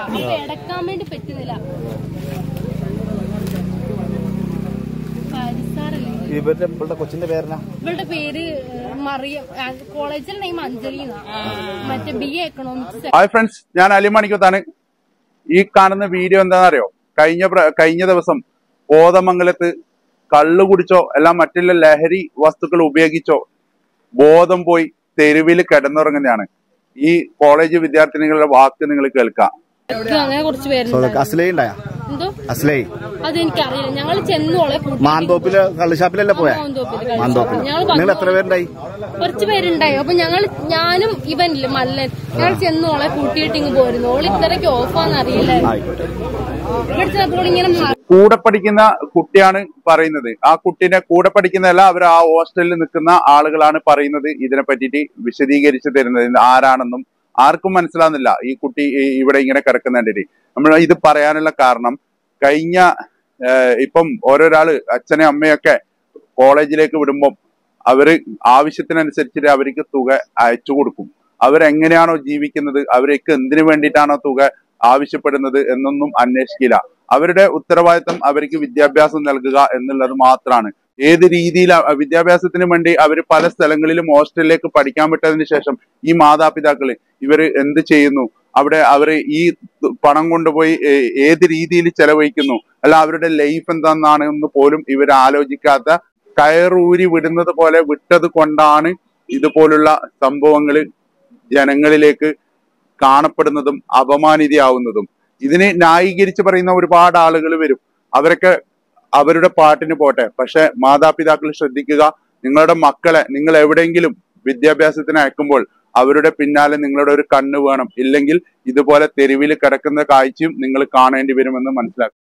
അടക്കാൻ വേണ്ടി പറ്റുന്നില്ല. ഇവരുടെ കൊച്ചിന്റെ പേരെന്നാ? ഇവളുടെ പേര് മറിയം. കോളേജിൽ നെയിം അഞ്ജലി. മറ്റേ BA എക്കണോമിക്സ്. ഹായ് ഫ്രണ്ട്സ്, ഞാൻ അലിമണിക്കത്താണ്. ഈ കാണുന്ന വീഡിയോ എന്താണെന്നറിയോ? കഴിഞ്ഞ ദിവസം കോതമംഗലത്ത് കള്ളു കുടിച്ചോ എല്ലാം മറ്റുള്ള ലഹരി വസ്തുക്കൾ ഉപയോഗിച്ചോ ബോധം പോയി തെരുവിൽ കിടന്നുറങ്ങുന്നതാണ്. ഈ കോളേജ് വിദ്യാർത്ഥിനികളുടെ വാക്ക് നിങ്ങൾ കേൾക്കാം. അങ്ങനെ കുറച്ച് പേരുണ്ട്. എന്തോ അതെനിക്കറിയില്ല. ഞങ്ങൾ ചെന്നോളെ മാന്തോപ്പില് കള്ളുഷാപ്പിലല്ലേ പോയാ? മാന്തോപ്പിൽ നിങ്ങൾ എത്ര പേരുണ്ടായി? കുറച്ച് പേരുണ്ടായി. അപ്പൊ ഞാനും ഇവനില്ലേ മല്ലൻ, ഞങ്ങൾ ചെന്നോളെ കൂട്ടിയിട്ട് ഇങ്ങ് പോരുന്നു. ഓൾ ഇത്രയ്ക്ക് ഓഫാന്ന് അറിയില്ല. കൂടെ പഠിക്കുന്ന കുട്ടിയാണ് പറയുന്നത്. ആ കുട്ടീനെ കൂടെ പഠിക്കുന്നതല്ല, അവർ ആ ഹോസ്റ്റലിൽ നിൽക്കുന്ന ആളുകളാണ് പറയുന്നത്. ഇതിനെ പറ്റിയിട്ട് വിശദീകരിച്ച് തരുന്നത് ആരാണെന്നും ആർക്കും മനസ്സിലാകുന്നില്ല. ഈ കുട്ടി ഇവിടെ ഇങ്ങനെ കിടക്കുന്നതിന്റെ നമ്മൾ ഇത് പറയാനുള്ള കാരണം, ഇപ്പം ഓരോരാള് അച്ഛനെ അമ്മയൊക്കെ കോളേജിലേക്ക് വിടുമ്പം അവര് ആവശ്യത്തിനനുസരിച്ചിട്ട് അവർക്ക് തുക അയച്ചു കൊടുക്കും. അവരെങ്ങനെയാണോ ജീവിക്കുന്നത്, അവർക്ക് എന്തിനു വേണ്ടിയിട്ടാണോ തുക ആവശ്യപ്പെടുന്നത് എന്നൊന്നും അന്വേഷിക്കില്ല. അവരുടെ ഉത്തരവാദിത്തം അവർക്ക് വിദ്യാഭ്യാസം നൽകുക എന്നുള്ളത് മാത്രമാണ്. ഏത് രീതിയിൽ വിദ്യാഭ്യാസത്തിന് വേണ്ടി അവർ പല സ്ഥലങ്ങളിലും ഹോസ്റ്റലിലേക്ക് പഠിക്കാൻ വിട്ടതിന് ശേഷം ഈ മാതാപിതാക്കള് ഇവര് എന്ത് ചെയ്യുന്നു, അവിടെ അവര് ഈ പണം കൊണ്ടുപോയി ഏത് രീതിയിൽ ചെലവഴിക്കുന്നു, അല്ല അവരുടെ ലൈഫ് എന്താണെന്ന് പോലും ഇവർ ആലോചിക്കാത്ത, കയറൂരി വിടുന്നത് പോലെ വിട്ടത് കൊണ്ടാണ് ഇതുപോലുള്ള സംഭവങ്ങൾ ജനങ്ങളിലേക്ക് കാണപ്പെടുന്നതും അപമാനിതയാവുന്നതും. ഇതിനെ ന്യായീകരിച്ച് പറയുന്ന ഒരുപാട് ആളുകൾ വരും. അവരൊക്കെ അവരുടെ പാട്ടിന് പോട്ടെ. പക്ഷെ മാതാപിതാക്കൾ ശ്രദ്ധിക്കുക, നിങ്ങളുടെ മക്കളെ നിങ്ങൾ എവിടെയെങ്കിലും വിദ്യാഭ്യാസത്തിന് അയക്കുമ്പോൾ അവരുടെ പിന്നാലെ നിങ്ങളുടെ ഒരു കണ്ണ് വേണം. ഇല്ലെങ്കിൽ ഇതുപോലെ തെരുവിൽ കിടക്കുന്ന കാഴ്ചയും നിങ്ങൾ കാണേണ്ടി വരുമെന്ന് മനസ്സിലാക്കുക.